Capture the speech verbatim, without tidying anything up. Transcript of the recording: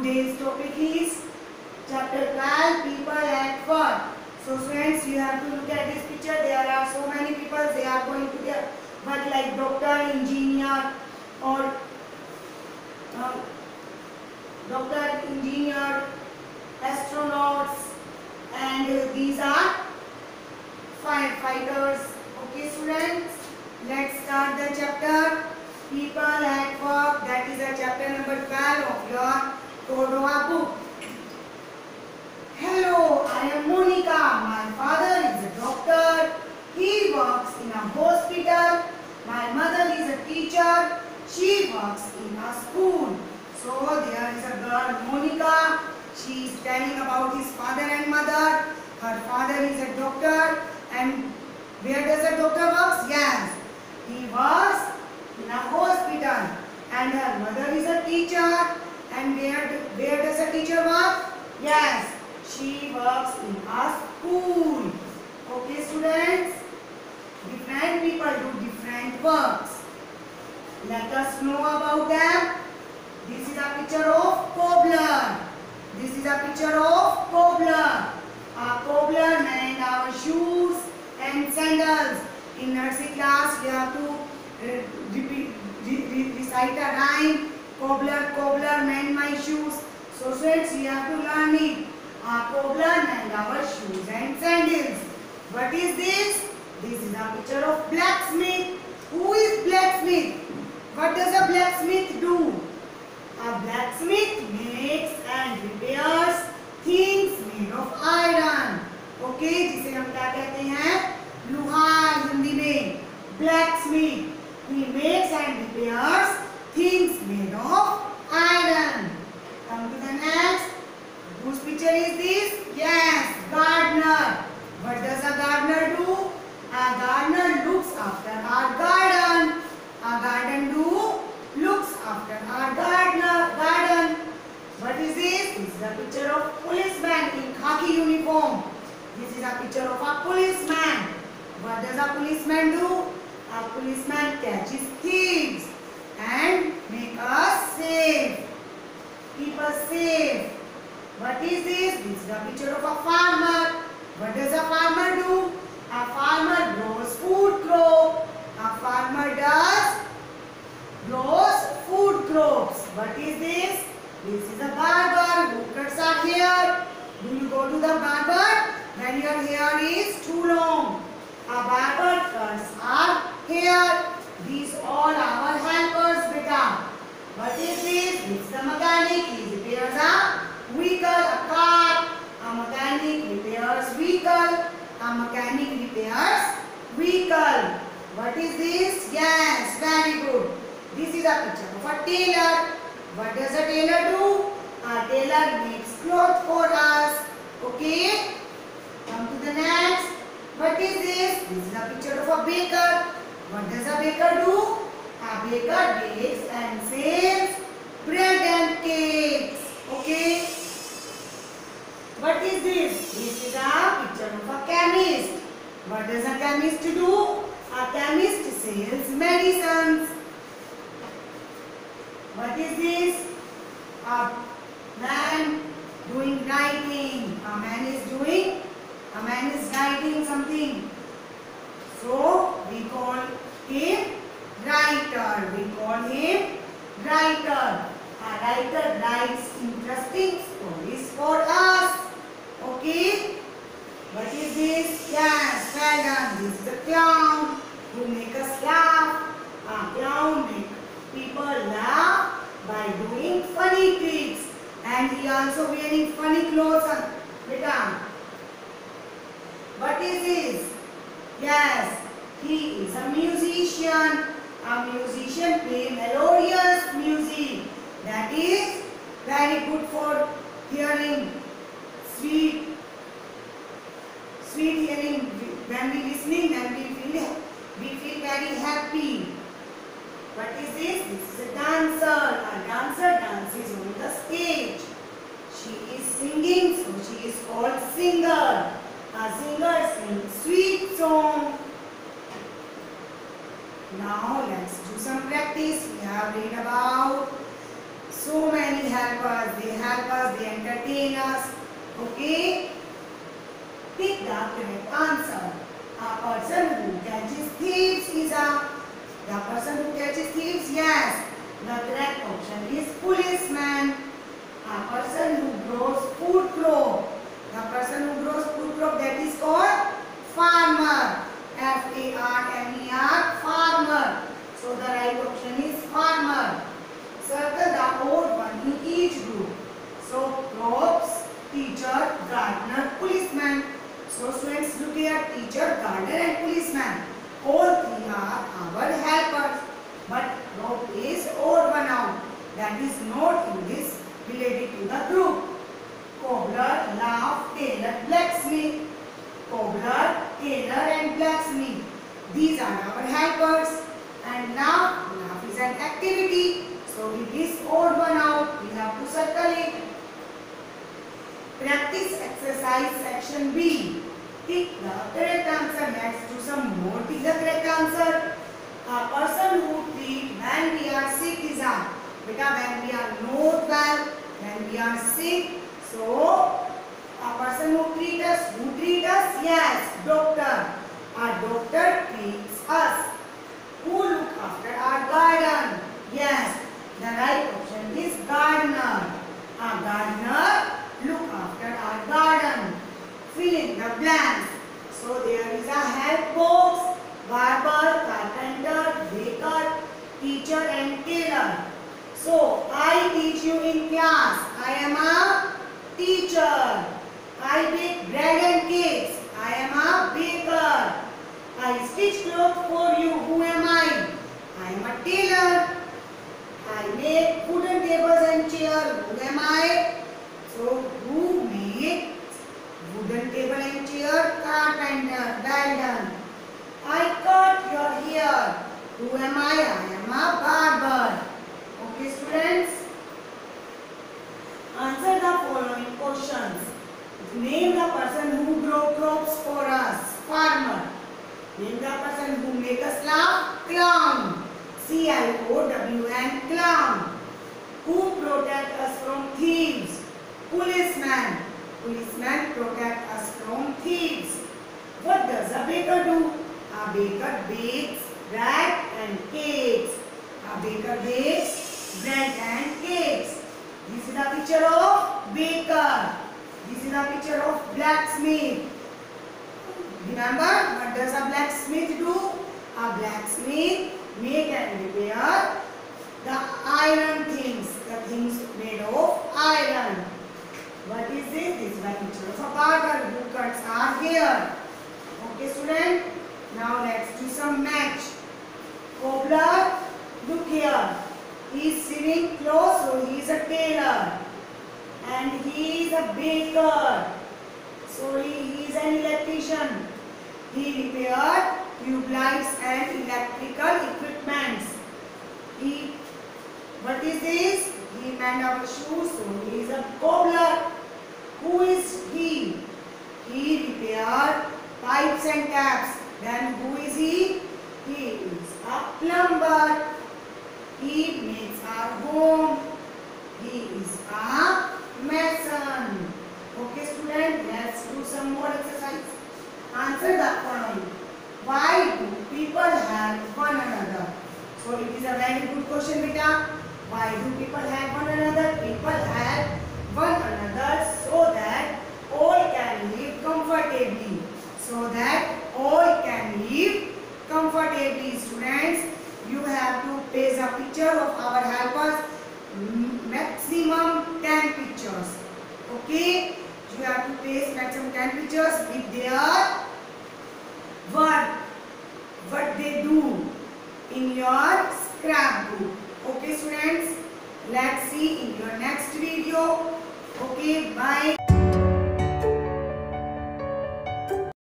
today's topic is chapter twelve, people at work. So students, you have to look at this picture. There are so many people. They are going to their work like doctor, engineer, or uh, doctor, engineer, astronauts, and uh, these are firefighters. Okay, students, let's start the chapter. People at work. That is a chapter number twelve of your Cordova book. Hello, I am Monica. My father is a doctor. He works in a hospital. My mother is a teacher. She works in a school. So there is a girl, Monica. She is telling about his father and mother. Her father is a doctor. And where does a doctor work? Yes, he works in a hospital. And her mother is a teacher. And where, where does a teacher work? Yes, she works in a school. Okay, students? Different people do different works. Let us know about them. This is a picture of cobbler. This is a picture of cobbler. A cobbler mend our shoes and sandals. In nursery class, we have to uh, repeat, re re recite a rhyme. Cobbler, cobbler, mend my shoes. So students, we have to learn it. A cobbler mend our shoes and sandals. What is this? This is a picture of blacksmith. Who is blacksmith? What does a blacksmith do? A blacksmith makes and repairs things made of iron. Okay, जिसे हम क्या कहते हैं? लुहार हिंदी में. Blacksmith. He makes and repairs things made of iron. Come to the next. Whose picture is this? Yes, gardener. What does a gardener do? A gardener looks after our garden. A garden do looks after our gardener garden. What is this? This is a picture of policeman in khaki uniform. This is a picture of a policeman. What does a policeman do? A policeman catches thieves and make us safe. Keep us safe. What is this? This is a picture of a farmer. What does a farmer do? A farmer grows food crop. A farmer does grows food crops. What is this? This is a barber who cuts our hair. Do you go to the barber when your hair is too long? A barber cuts our hair. These all our helpers, beta. What is this? This is the mechanic. He repairs a vehicle, a car. A mechanic repairs vehicle. A mechanic repairs vehicle. What is this? Yes, very good. This is a picture of a tailor. What does a tailor do? A tailor makes clothes for us. Okay? Come to the next. What is this? This is a picture of a baker. What does a baker do? A baker bakes and sells bread and cakes. Okay? What is this? This is a picture of a chemist. What does a chemist do? A chemist sells medicines. What is this? A man doing writing. A man is doing, a man is writing something. So, we call him writer. We call him writer. A writer writes interesting stories for us. Okay? What is this? Yes, well done. This is a clown who makes us laugh. A clown makes people laugh by doing funny tricks. And he also wearing funny clothes. Beta. What is this? Yes, he is a musician. A musician play melodious music. That is very good for hearing. Sweet, sweet hearing. When we listening, then we feel we feel very happy. What is this? This is a dancer. A dancer dances on the stage. She is singing, so she is called singer. A singer sings sweet song. Now let's do some practice. We have read about So many helpers. They help us, they entertain us. Okay? Pick the correct answer. A person who catches thieves is a... The person who catches thieves, yes. The correct option is policeman. A person who grows food crop. The person who grows food crop, that is called farmer. F A R M E R, farmer. So the right option is farmer. Circle the odd one in each group. So crops, teacher, gardener, policeman. So students, look here, teacher, gardener and policeman. All three are our helpers. But crop is odd one out. That is not in this related to the group. Cobbler, laugh, tailor, blacksmith. Cobbler, tailor and blacksmith. These are our helpers. And laugh, laugh is an activity. So it is odd one out. We have to circle it. Practice exercise section B. Tick the correct answer. Let's do some more. Tick the correct answer. A person who treat when we are sick is a... Beta, when we are not well, when we are sick. So, a person who treat us, who treat us? Yes, doctor. A doctor treats us. Who look after our garden? Yes, the right option is gardener. A gardener look after our garden. Fill in the blanks. So there is a help box, barber, carpenter, baker, teacher and tailor. So I teach you in class. I am a teacher. I bake bread and cakes. I am a baker. I stitch clothes for you. Who am I? I am a tailor. I make wooden tables and chairs. Who am I? So who makes wooden table and chair? Carpenter. Well done. I cut your hair. Who am I? I am a barber. Okay, students. Answer the following questions. Name the person who grow crops for us. Farmer. Name the person who make us laugh. Clown. C L O W N. Clown. Who protect us from thieves? Policeman. Policeman protect us from thieves. What does a baker do? A baker bakes bread and cakes. A baker bakes bread and cakes. This is a picture of baker. This is a picture of blacksmith. Remember, what does a blacksmith do? A blacksmith make and repair the iron things, the things made of iron. What is this? This is a picture of a barber who cuts our hair. Okay, student. Now let's do some match. Cobbler, look here. He is sewing clothes, so he is a tailor. And he is a baker. So he, he is an electrician. He repaired tube lights and electrical equipments. He, what is this? He mend our shoes, so he is a cobbler. Who is he? He repaired pipes and taps. Then who is he? He is a plumber. He makes our home. He is a mason. Okay, student, let's do some more exercise. Answer the following. Why do people help one another? So it is a very good question, beta. Why do people help one another? People help one another so that all can live comfortably. So that all can live comfortably. Students, you have to paste a picture of our helpers, maximum ten pictures. Okay, you have to paste maximum ten pictures with their work, what they do in your scrapbook. Okay, students, let's see in your next video. Okay, bye.